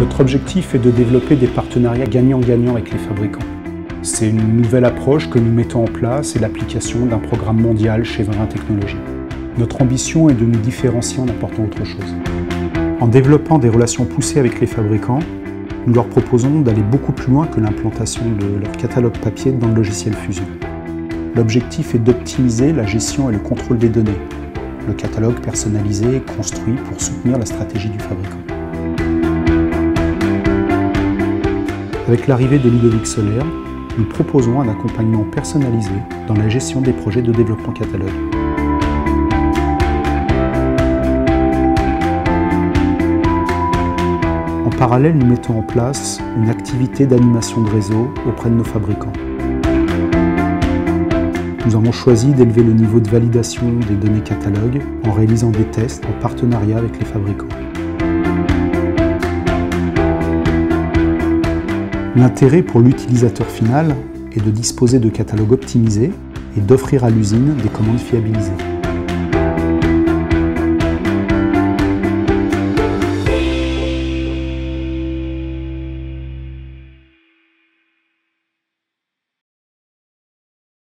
Notre objectif est de développer des partenariats gagnant-gagnant avec les fabricants. C'est une nouvelle approche que nous mettons en place et l'application d'un programme mondial chez Vrin Technologies. Notre ambition est de nous différencier en apportant autre chose. En développant des relations poussées avec les fabricants, nous leur proposons d'aller beaucoup plus loin que l'implantation de leur catalogue papier dans le logiciel Fusion. L'objectif est d'optimiser la gestion et le contrôle des données. Le catalogue personnalisé est construit pour soutenir la stratégie du fabricant. Avec l'arrivée de Ludovic Soler, nous proposons un accompagnement personnalisé dans la gestion des projets de développement catalogue. En parallèle, nous mettons en place une activité d'animation de réseau auprès de nos fabricants. Nous avons choisi d'élever le niveau de validation des données catalogues en réalisant des tests en partenariat avec les fabricants. L'intérêt pour l'utilisateur final est de disposer de catalogues optimisés et d'offrir à l'usine des commandes fiabilisées.